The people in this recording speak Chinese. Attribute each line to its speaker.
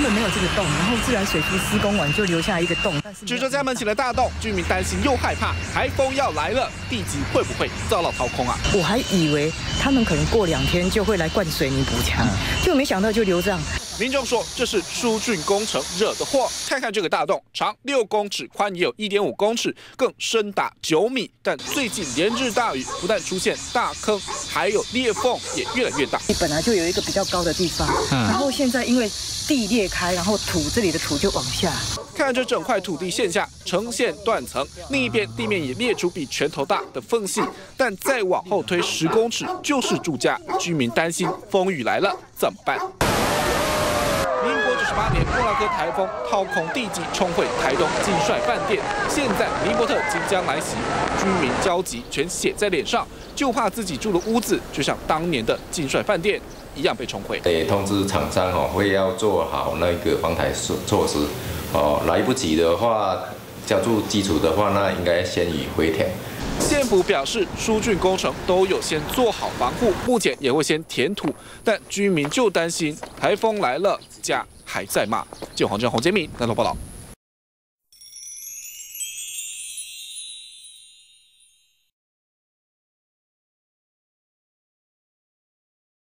Speaker 1: 本没有这个洞，然后自来水库施工完就留下一个洞。
Speaker 2: 指着家门起了大洞，居民担心又害怕，台风要来了，地基会不会遭到掏空啊？
Speaker 1: 我还以为他们可能过2天就会来灌水泥补墙，就没想到就留这样。
Speaker 2: 民众说这是疏浚工程惹的祸。看看这个大洞，长6公尺，宽也有1.5公尺，更深达9米。但最近连日大雨，不但出现大坑，还有裂缝也越来越大。
Speaker 1: 本来就有一个比较高的地方，然后现在因为地裂开，然后这里的土就往下。
Speaker 2: 看着整块土地陷下，呈现断层，另一边地面也裂出比拳头大的缝隙。但再往后推10公尺就是住家，居民担心风雨来了怎么办？民国98年，莫拉克台风掏空地基，冲毁台东金帅饭店。现在尼伯特即将来袭，居民焦急全写在脸上，就怕自己住的屋子就像当年的金帅饭店一样被冲毁。
Speaker 3: 得通知厂商会要做好那个防台措施。来不及的话，加注基础的话，那应该先以回填。
Speaker 2: 县府表示，疏浚工程都有先做好防护，目前也会先填土，但居民就担心台风来了，家还在吗？记者黄振宏、杰明南投报道。